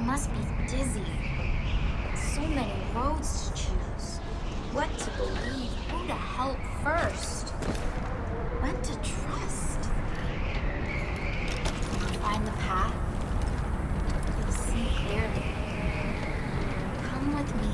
must be dizzy. So many roads to choose. What to believe, who to help first. When to trust. When you find the path, you'll see clearly. Come with me.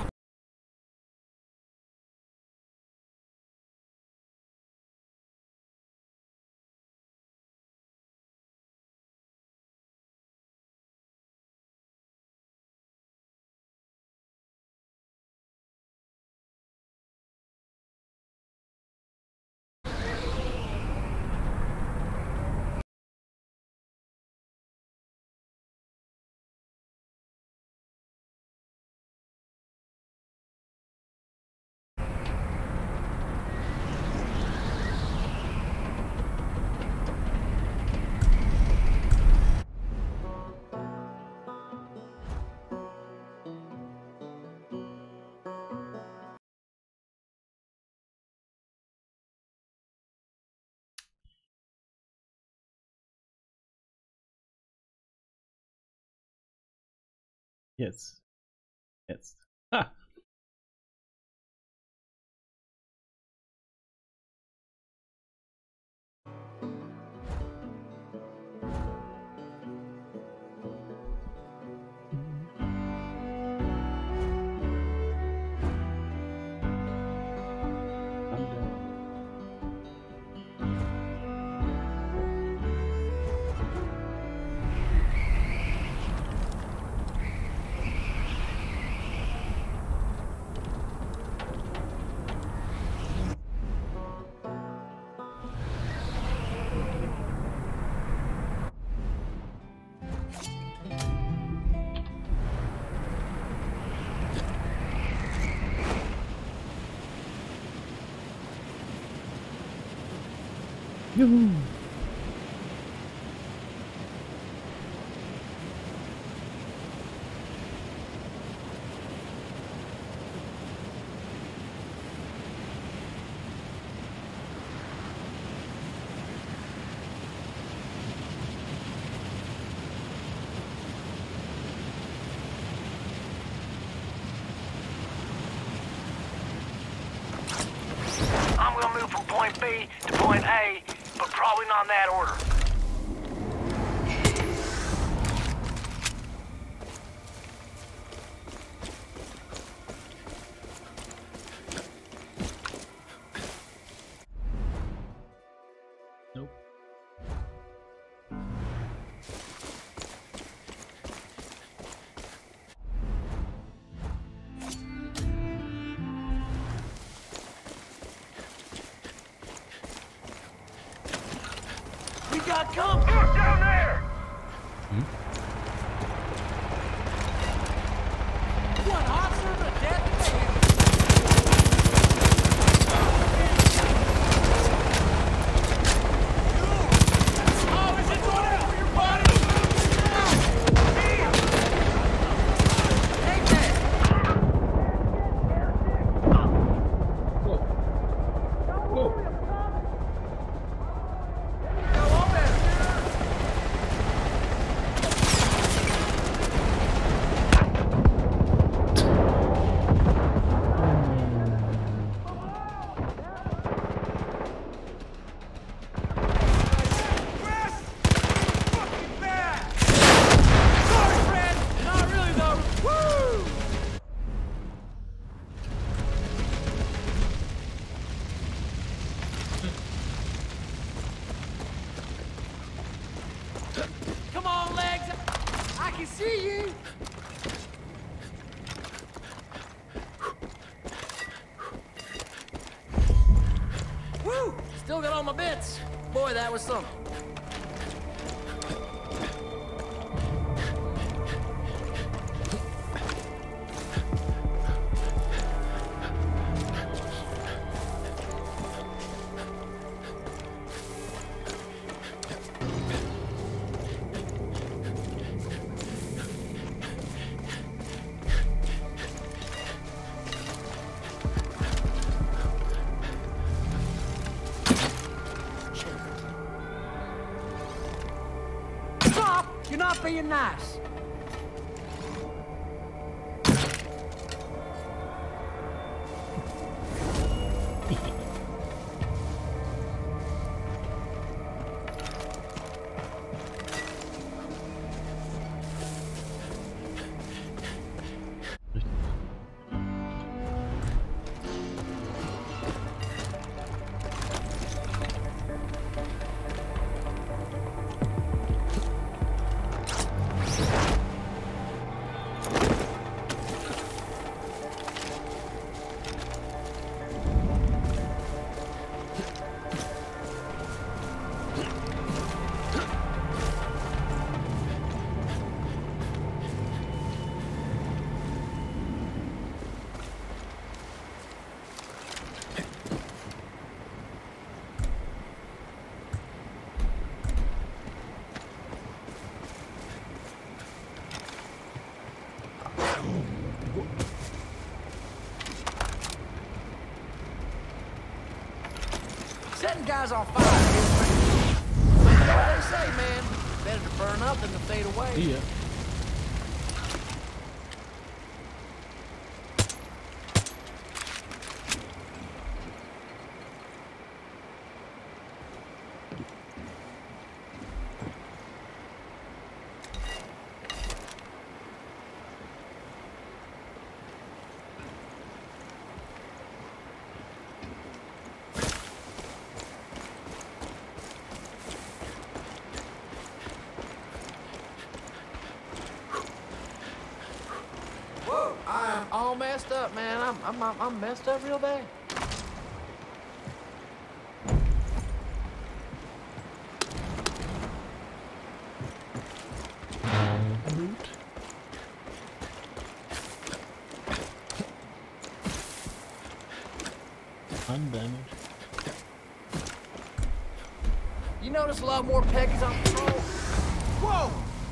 Jetzt. Jetzt. Ha! Juhu! I'm gonna move from point B to point A, but probably not in that order. Nope. We got company! Look down there! One officer of the death Oh, is it going out for your body? Take that! Whoa. Whoa. Come on, legs! I can see you! Woo! Still got all my bits. Boy, that was something. Stop! You're not being nice. Setting guys on fire is pretty. What they say, man. Better to burn up than to fade away. Yeah. Whoa, I'm all messed up, man. I'm messed up real bad. Root. Undamaged. You notice a lot more Peggies on patrol? Whoa!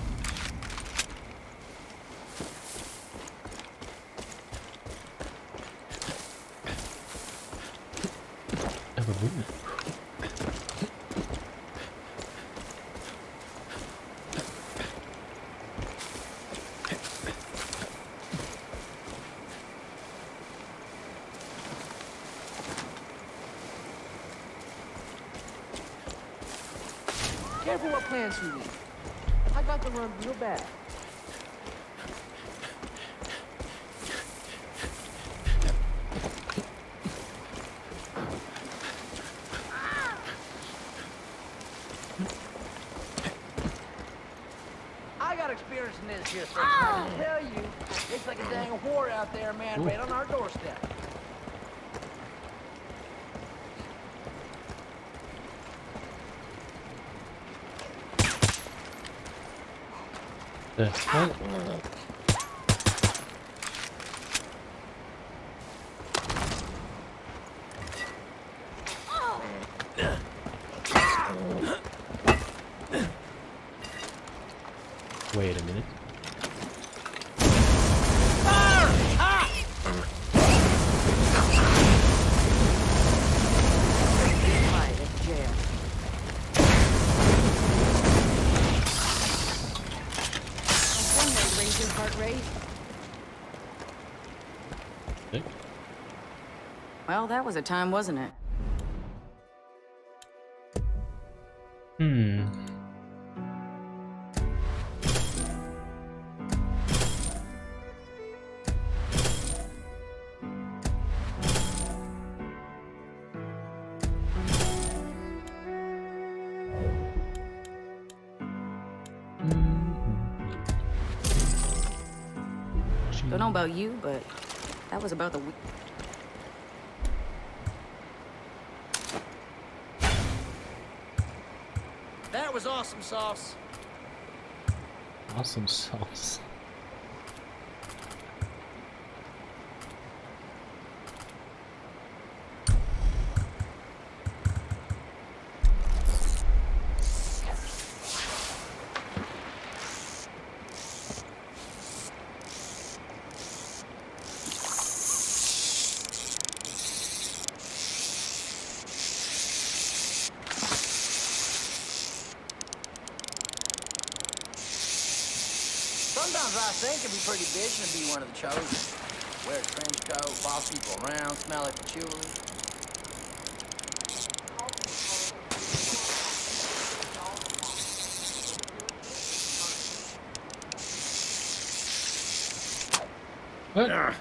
Have a boot. Careful what plans you need. I got to run real bad. I got experience in this here thing. I can tell you, it's like a dang war out there, man, right on our doorstep. The hell? Wait a minute. Heart rate? Sick. Well, that was a time, wasn't it? Hmm. Don't know about you, but that was about the week. That was awesome sauce. Awesome sauce. Sometimes I think it'd be pretty bitchin' to be one of the chosen. Wear a trench coat, boss people around, smell like patchouli. What?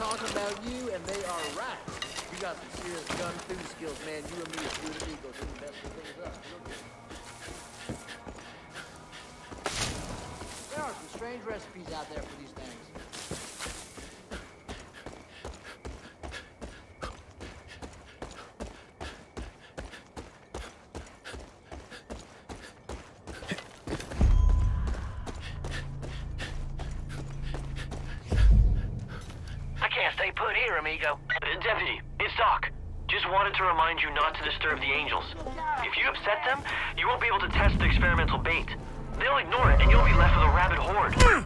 talking about you, and they are right. You got some serious gun food skills, man. You and me are two amigos. We can mess things up. There are some strange recipes out there for these things. Stay put here, amigo. Deputy, it's Doc. Just wanted to remind you not to disturb the angels. If you upset them, you won't be able to test the experimental bait. They'll ignore it, and you'll be left with a rabid horde.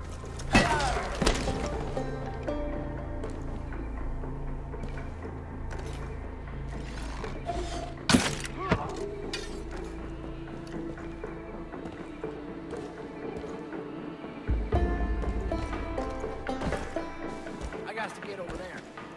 I got to get over there.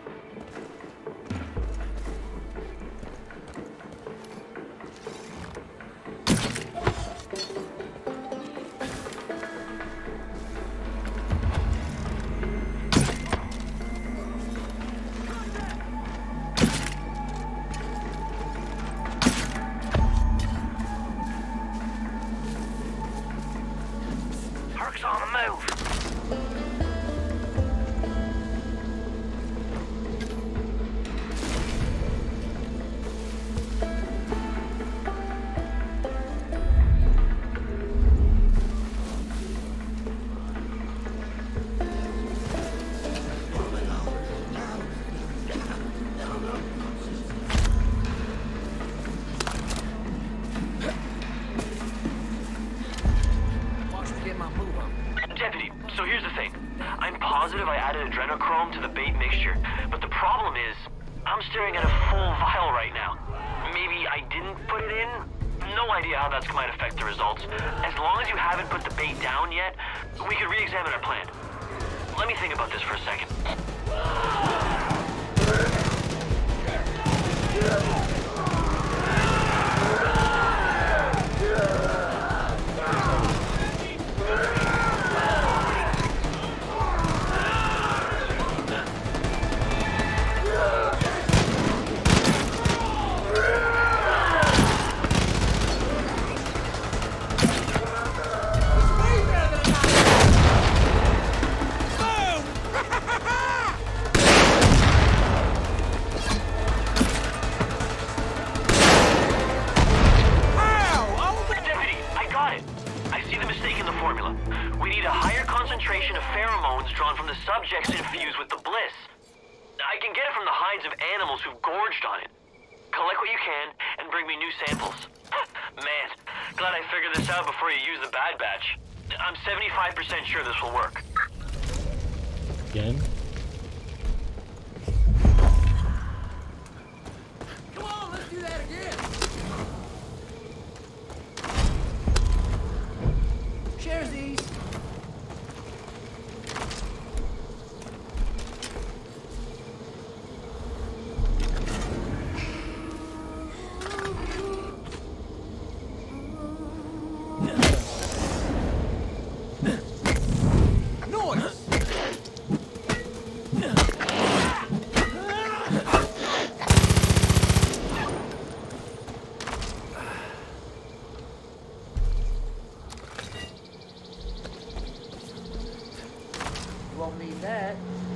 Herc's on the move. Deputy, so here's the thing. I'm positive I added adrenochrome to the bait mixture, but the problem is, I'm staring at a full vial right now. Maybe I didn't put it in? No idea how that might affect the results. As long as you haven't put the bait down yet, we could re-examine our plan. Let me think about this for a second. Concentration of pheromones drawn from the subjects infused with the bliss. I can get it from the hides of animals who've gorged on it. Collect what you can and bring me new samples. Man, glad I figured this out before you use the bad batch. I'm 75% sure this will work. Again? Come on, let's do that again. Shares these. Won't need that.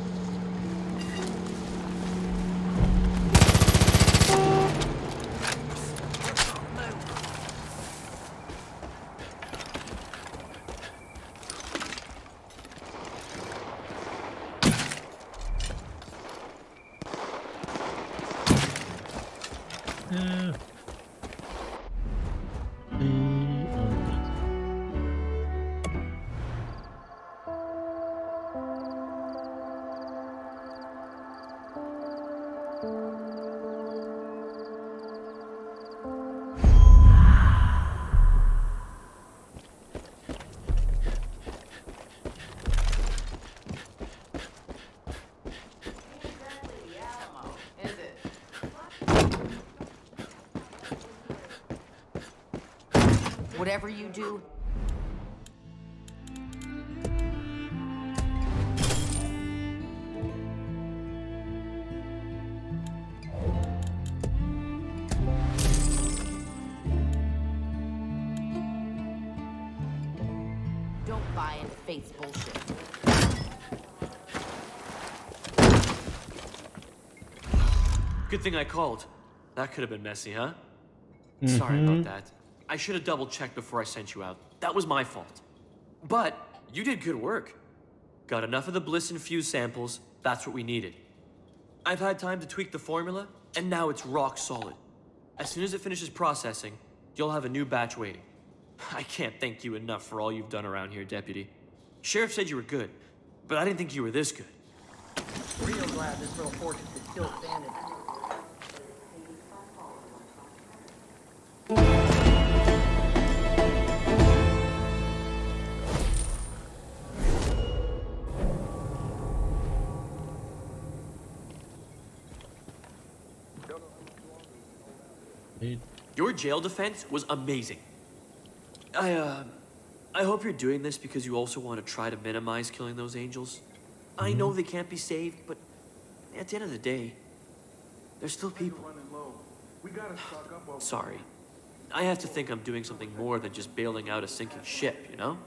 Whatever you do, faith bullshit. Good thing I called. That could have been messy, huh? Sorry about that. I should have double-checked before I sent you out. That was my fault. But you did good work. Got enough of the bliss-infused samples. That's what we needed. I've had time to tweak the formula, and now it's rock solid. As soon as it finishes processing, you'll have a new batch waiting. I can't thank you enough for all you've done around here, Deputy. Sheriff said you were good, but I didn't think you were this good. Real glad this little fortress is still standing. Your jail defense was amazing. I hope you're doing this because you also want to try to minimize killing those angels. I know they can't be saved, but at the end of the day, they're still people. Sorry. I have to think I'm doing something more than just bailing out a sinking ship, you know?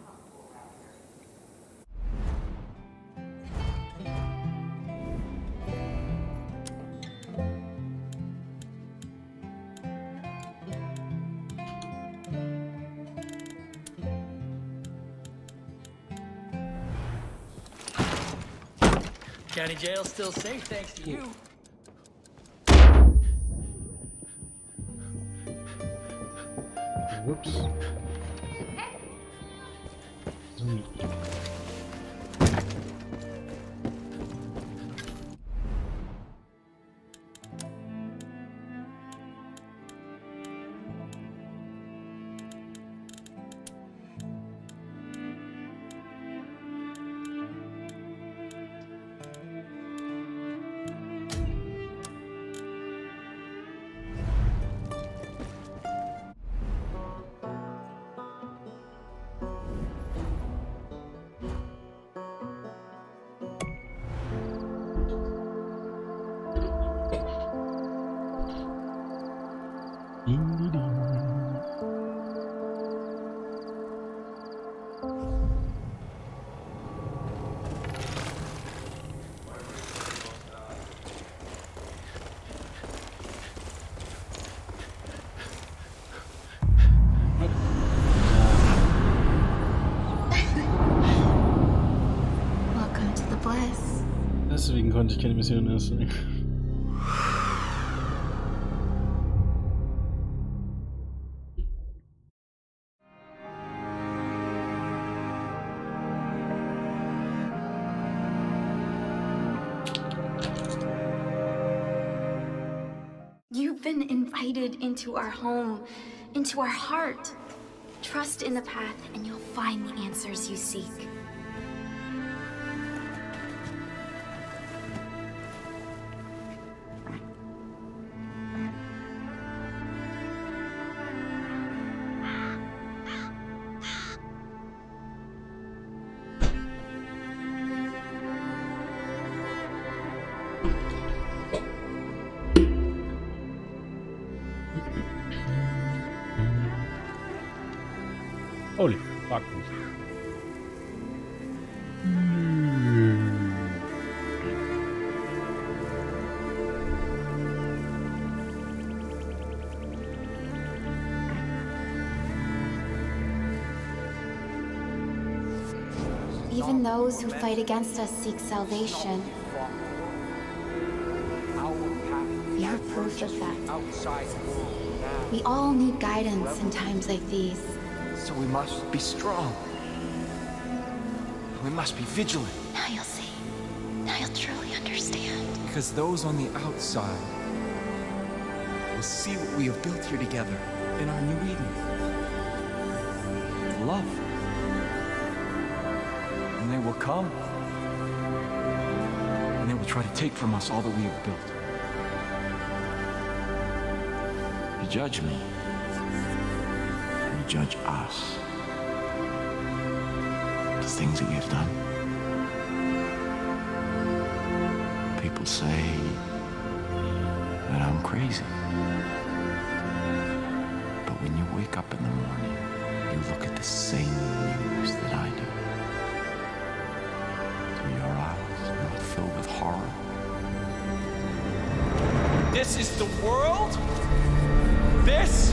County jail's still safe thanks to you. Whoops. Welcome to the bliss. Deswegen konnte ich keine Mission erst sehen. You've been invited into our home, into our heart. Trust in the path and you'll find the answers you seek. Holy fuck. Even those who fight against us seek salvation. You're proof of that. We all need guidance in times like these. So we must be strong. We must be vigilant. Now you'll see. Now you'll truly understand. Because those on the outside will see what we have built here together in our new Eden. Love. And they will come. And they will try to take from us all that we have built. You judge me. Judge us. The things that we have done. People say that I'm crazy. But when you wake up in the morning, you look at the same news that I do. filled with horror. This is the world? This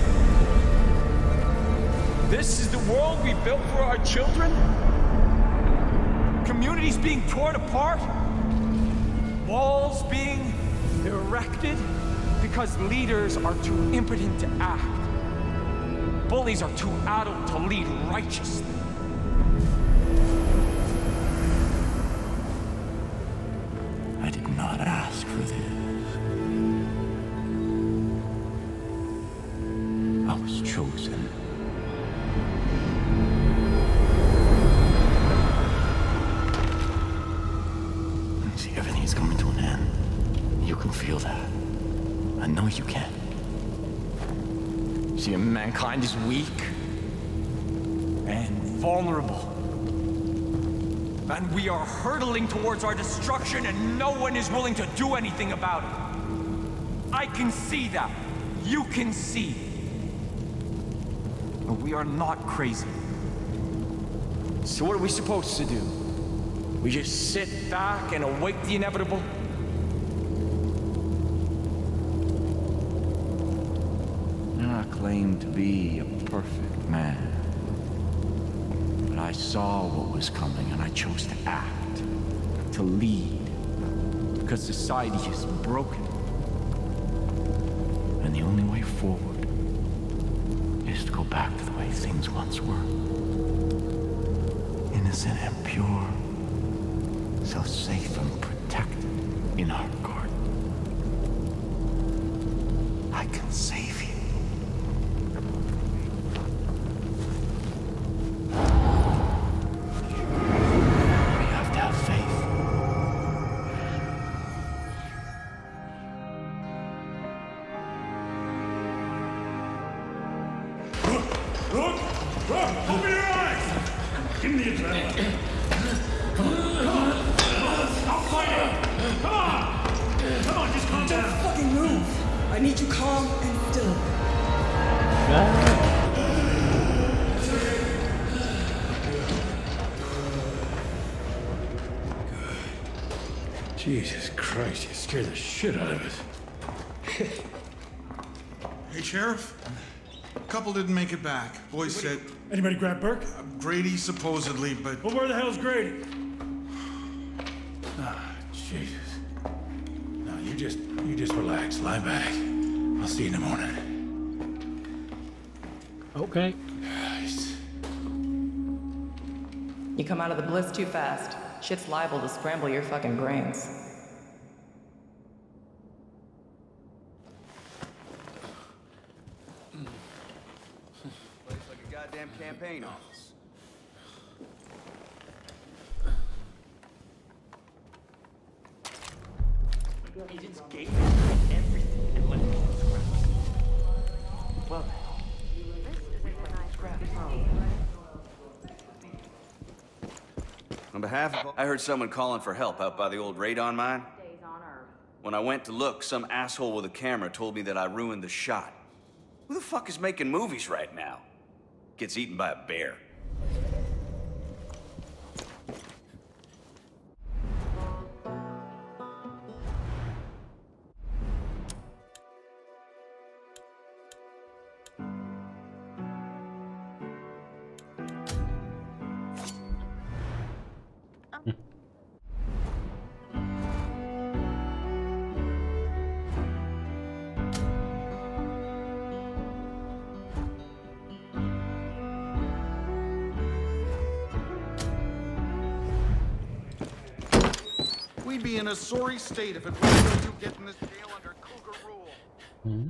is the world we built for our children? Communities being torn apart? Walls being erected because leaders are too impotent to act. Bullies are too adult to lead righteously. I did not ask for this. I was chosen. See, everything's coming to an end. You can feel that. I know you can. See, mankind is weak and vulnerable. And we are hurtling towards our destruction, and no one is willing to do anything about it. I can see that. You can see. But we are not crazy. So what are we supposed to do? We just sit back and await the inevitable? I claim to be a perfect man. But I saw what was coming and I chose to act, to lead. Because society is broken. And the only way forward is to go back to the way things once were. Innocent and pure. So safe and protected in our garden. I can save you. We have to have faith. Look! Open your eyes! Give me the adrenaline. Come on! I'll fight it! Come on! Come on, just calm down! Don't fucking move! I need you calm and still. Jesus Christ, you scared the shit out of us. Hey, Sheriff. A couple didn't make it back. Boys said... Anybody grab Burke? Grady, supposedly, but... Well, where the hell's Grady? Ah, Jesus. No, you just relax. Lie back. I'll see you in the morning. Okay. Christ. You come out of the bliss too fast. Shit's liable to scramble your fucking brains. Looks like a goddamn campaign office. He just gave me everything and let me scrap. Well, On behalf of... I heard someone calling for help out by the old radon mine. When I went to look, some asshole with a camera told me that I ruined the shot. Who the fuck is making movies right now? Gets eaten by a bear. We'd be in a sorry state if it wasn't you getting this jail under Cougar rule. Hmm?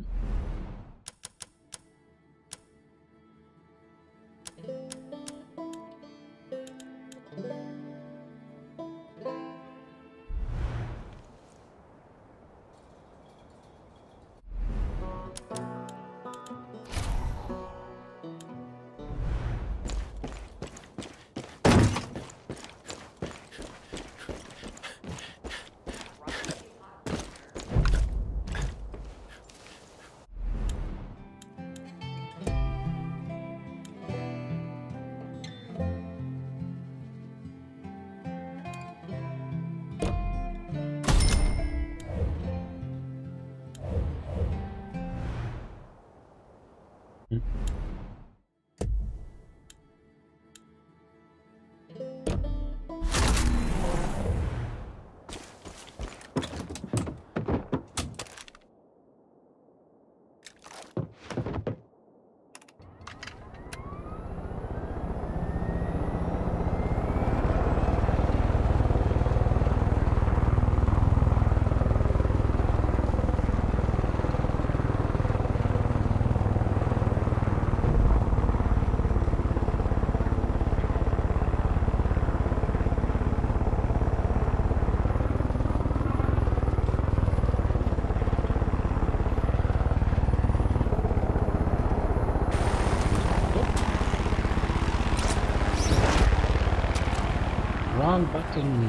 Wrong button.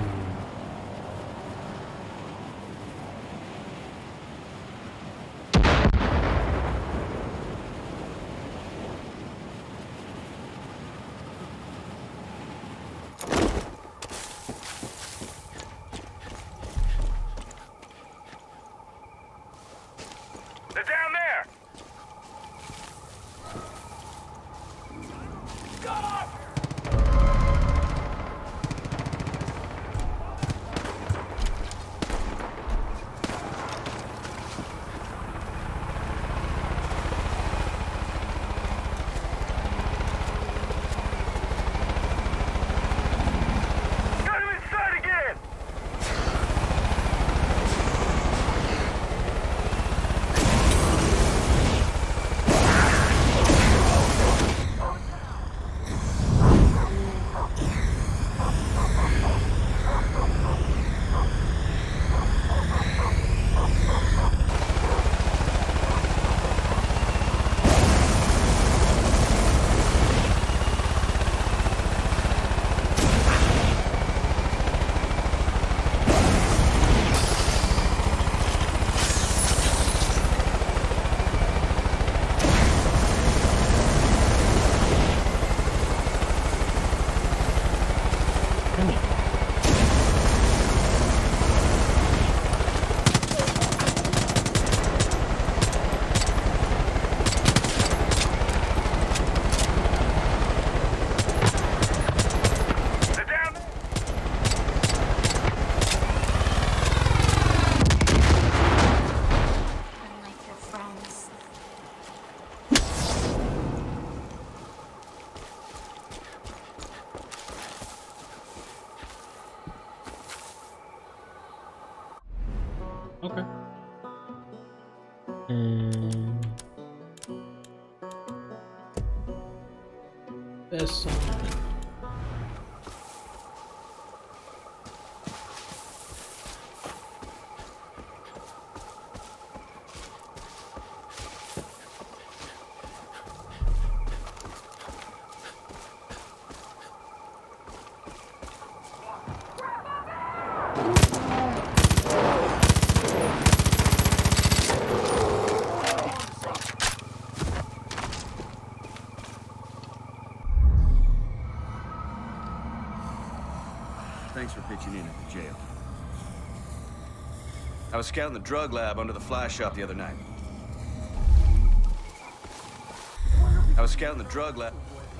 They're down there! God! Got him inside again! Unlike your friends. Okay. And there's something. Thanks for pitching in at the jail. I was scouting the drug lab under the fly shop the other night. I was scouting the drug lab.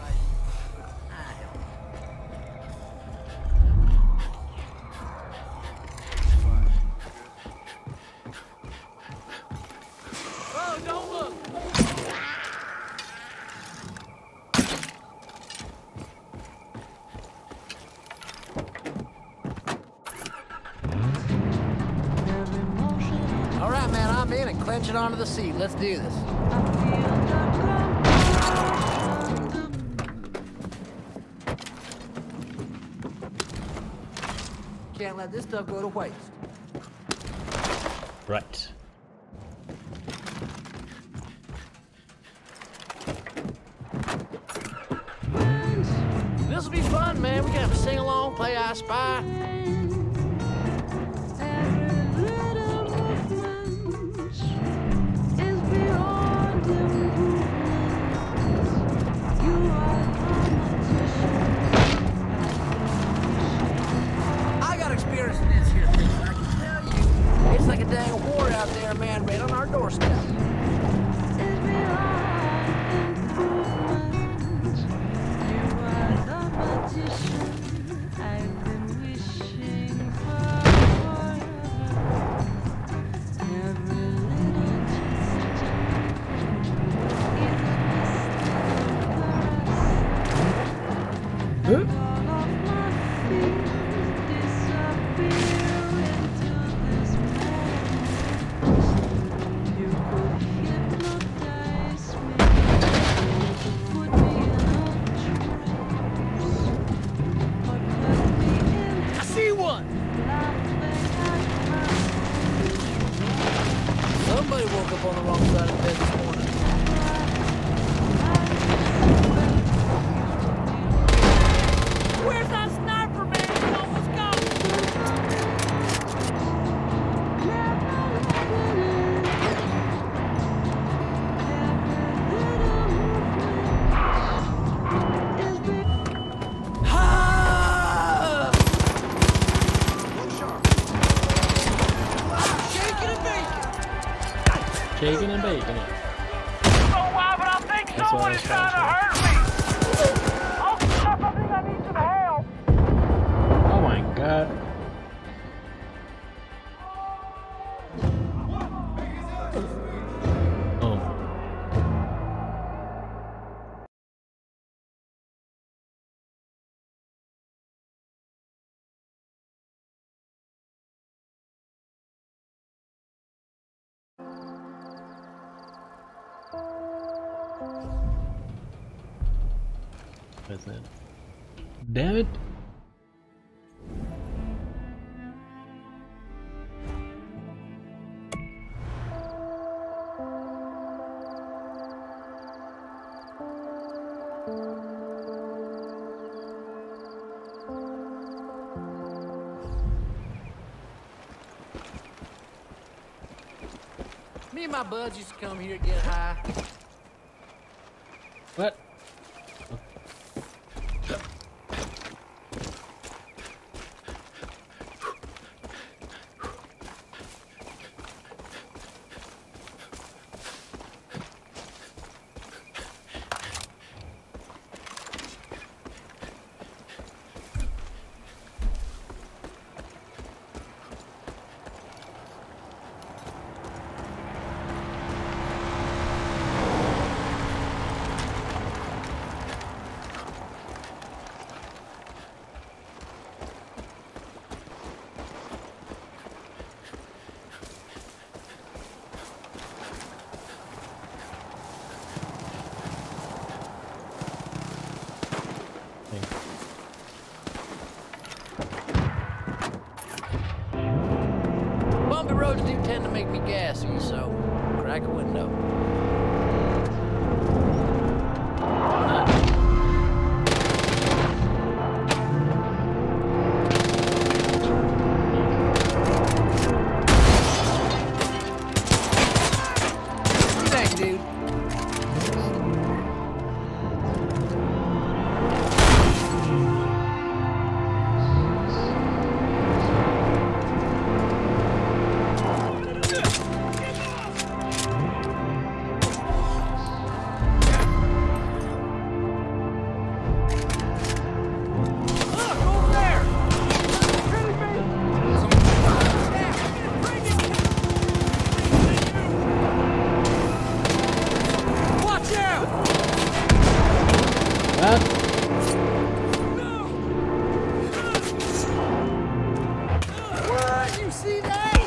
Oh, don't look! All right, man, I'm in and clench it onto the seat. Let's do this. Can't let this stuff go to waste. Right. This'll be fun, man. We can have a sing-along, play I Spy. I got experience in this here thing, I can tell you. It's like a dang war out there, man, right on our doorstep. got in bed this morning? Where's that sniper, man? He almost got Shaking and bacon. Why, but I think That's why someone's it's trying to hurt me. Oh, crap, I think I need some help. Oh my god. Oh. What's that? Damn it! Me and my buds used to come here to get high. What? Bumpy roads do tend to make me gassy, so crack a window. Thanks, dude. What? You see that?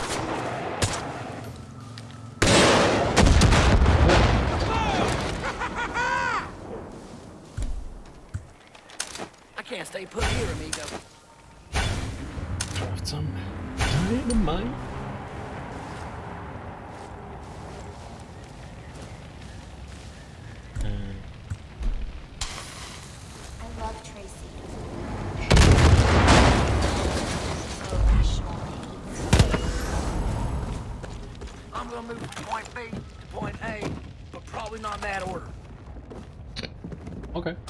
I can't stay put here, amigo. Draft some dynamite. I love Tracy. I'm gonna move from point B to point A, but probably not in that order. Okay.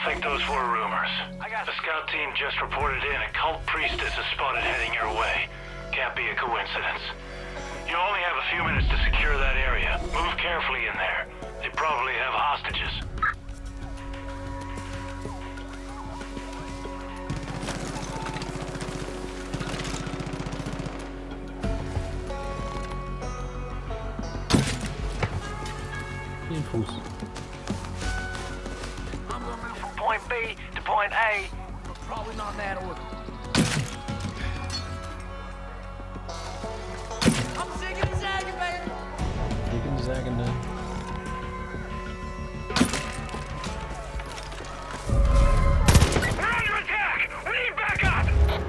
think those were rumors. The scout team just reported in a cult priestess is spotted heading your way. Can't be a coincidence. You only have a few minutes to secure that area. Move carefully in there. They probably have hostages. Infos. I'm gonna move from point B to point A. Probably not in that order. I'm zigging and zagging, baby. Zigging and zagging now. We're under attack! We need backup!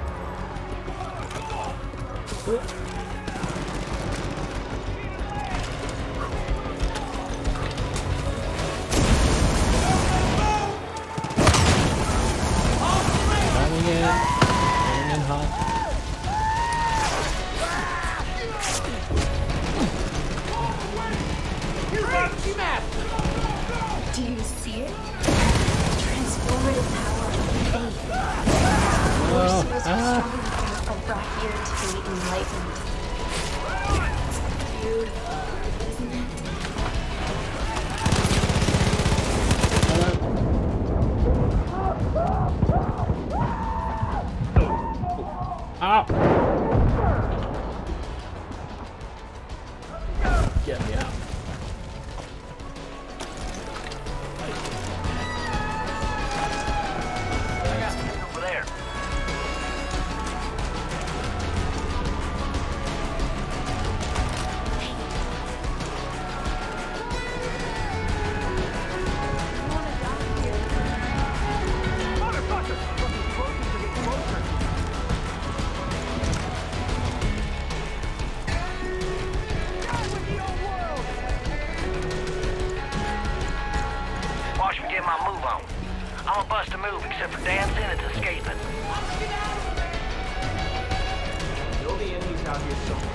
Coming in hot. Do you see it? Transformative power of faith. Forces are stronger than are brought here to be enlightened. It's beautiful, isn't it? Ow! Get me out. Over there. Watch me get my move on. I'm a bust a move except for dancing and escaping. Know the enemy's out here somewhere.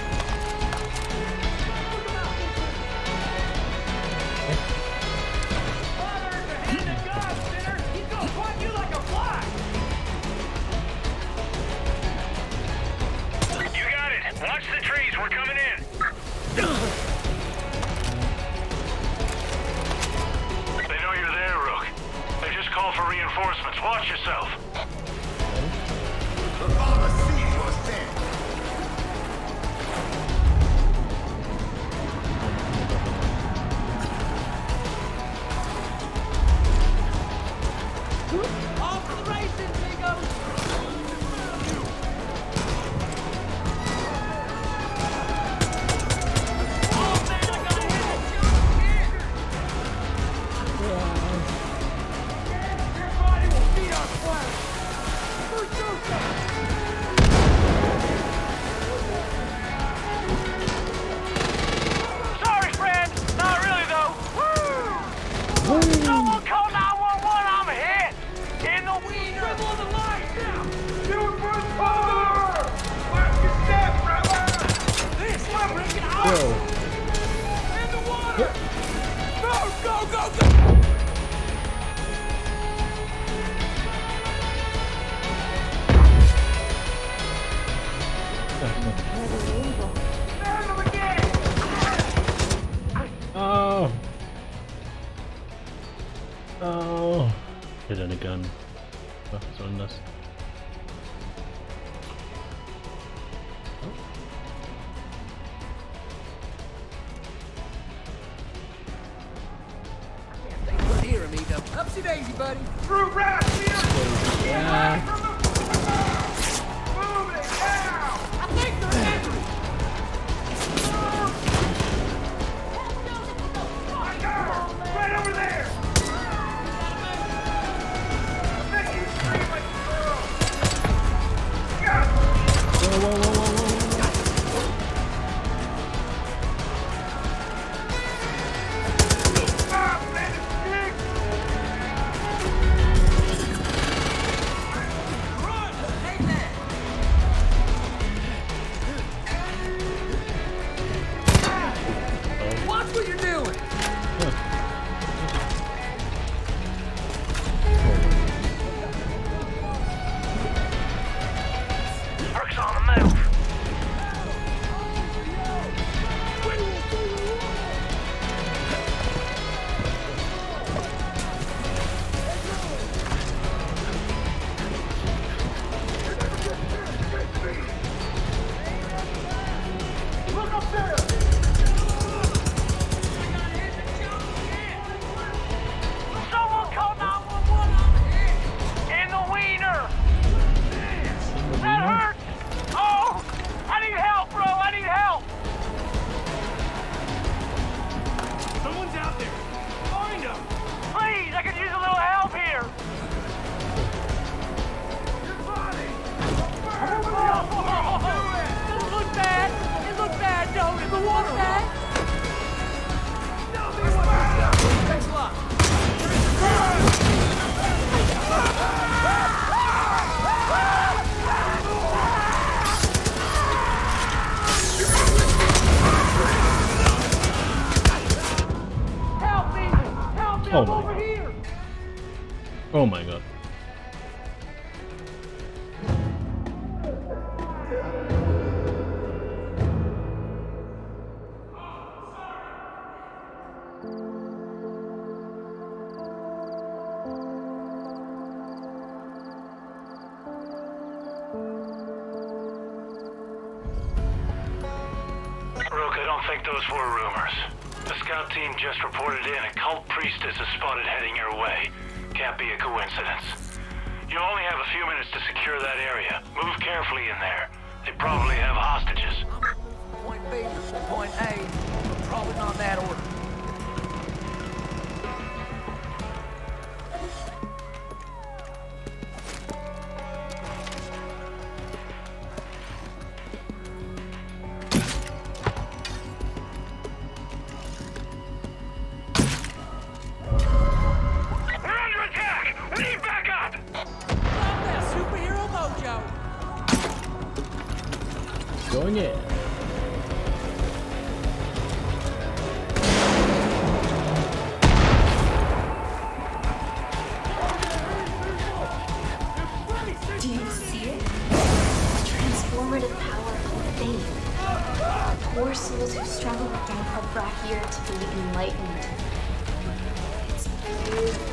You got it! Watch the trees, we're coming in! They know you're there, Rook. They just called for reinforcements. Watch yourself. The Father sees your sin. Off to the races, amigos! Oh man, I got a hit! Everybody will be on fire! Sorry, friend! Not really, though! Woo! Someone call 911, I'm hit! In the weed! Dribble on the line now! Do it for cover! Watch your step, brother! This one, break it out! In the water! Go, go, go, go! Oh. Oh. Hit on a gun. Was soll denn das? Here, amigo. Upsy daisy, buddy. Through rat here! Yeah. Move it now! I think they're angry! Right over there! Make you scream like a girl! Whoa, whoa, whoa, whoa, whoa. Watch what you're doing! Oh my god. Oh my god. Rook, I don't think those were rumors. The scout team just reported in a cult priestess is spotted heading your way. Can't be a coincidence. You only have a few minutes to secure that area. Move carefully in there. They probably have hostages. Point B to point A. Probably not that order. Going in. Do you see it? The transformative power of faith. Poor souls who struggle within a brack year to be enlightened. It's beautiful.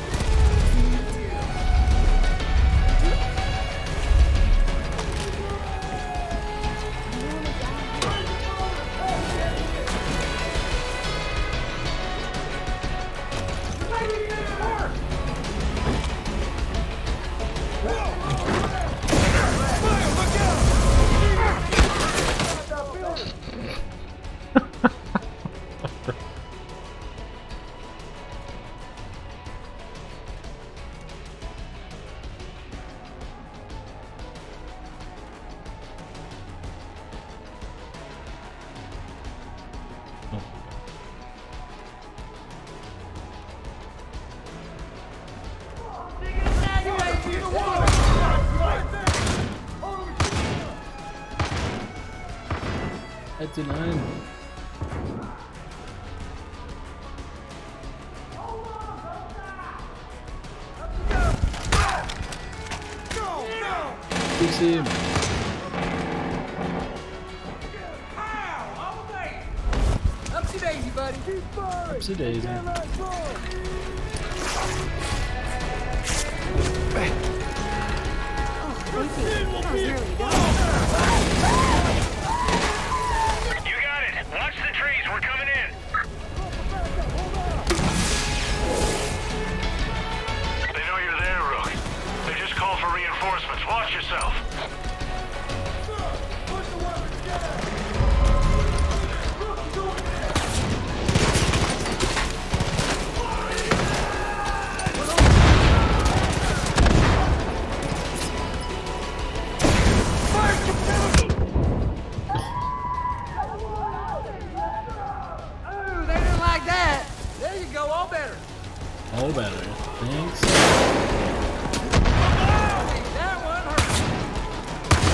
Head to 9. Fix him. Upsy daisy, buddy. Upsy daisy. Watch the trees, we're coming in. They know you're there, Rook. They just called for reinforcements. Watch yourself. All better. Thanks. That one hurt.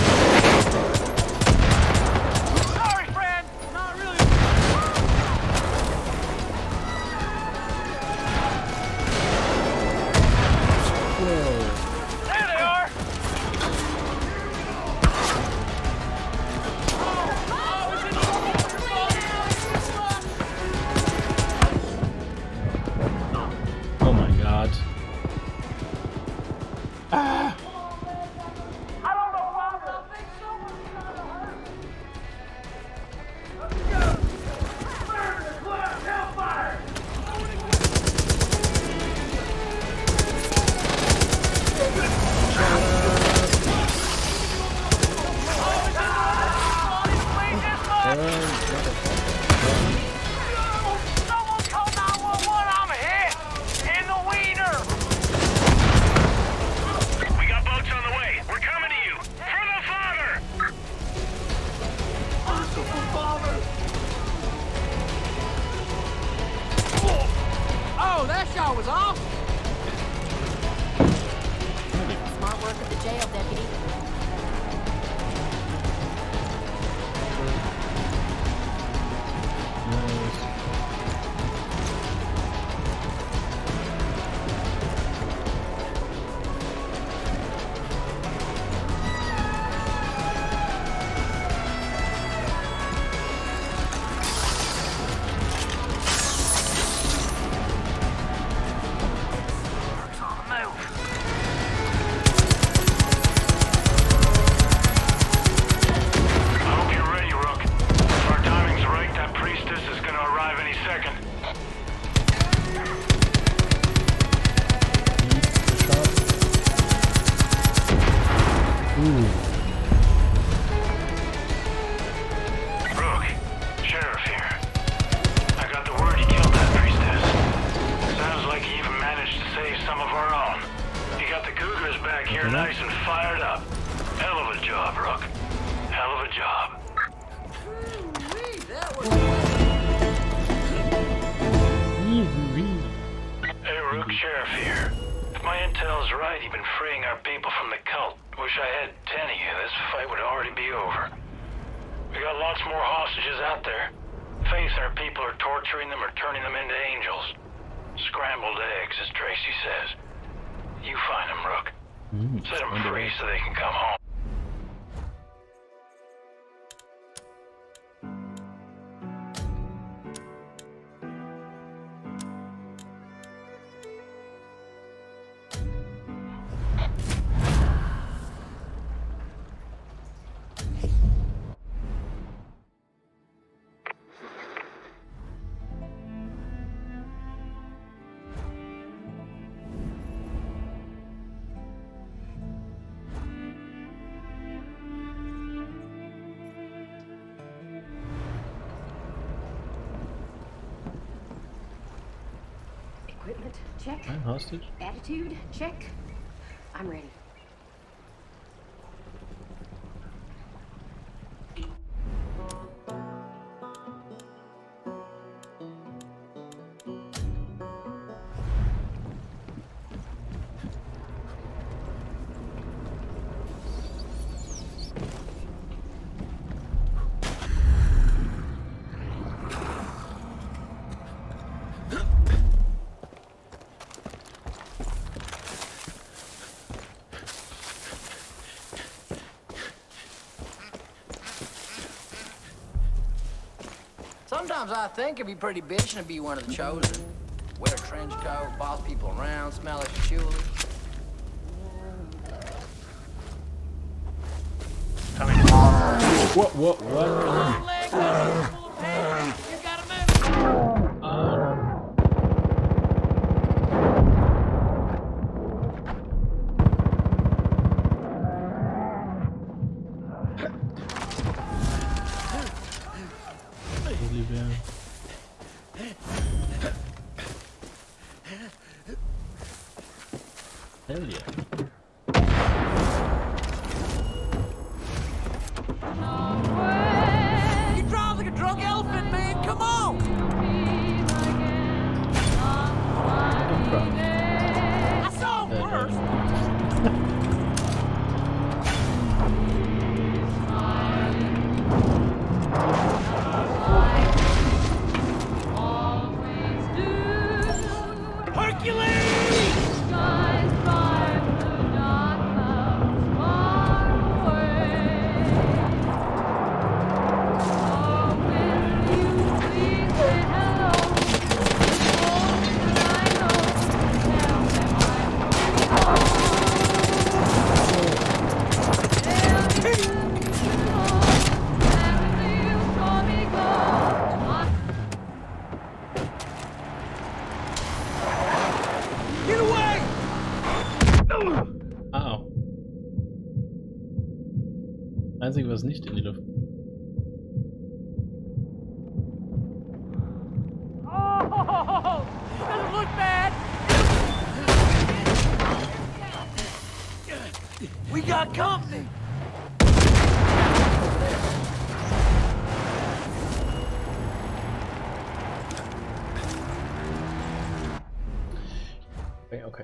sheriff here. If my intel's right, you've been freeing our people from the cult. Wish I had 10 of you. This fight would already be over. We got lots more hostages out there. Faith and her people are torturing them or turning them into angels. Scrambled eggs, as Tracy says. You find them, Rook. Set them free so they can come home. Equipment, check. I'm hostage. Attitude, check. I'm ready. Sometimes I think it'd be pretty bitchin' to be one of the chosen. Wear a trench coat, boss people around, smell like patchouli. What? Hell yeah. You drive like a drunk elephant, man. Come on. I saw him first. Einzige, was nicht in die Luft. Oh, doesn't look bad. We got company. Okay.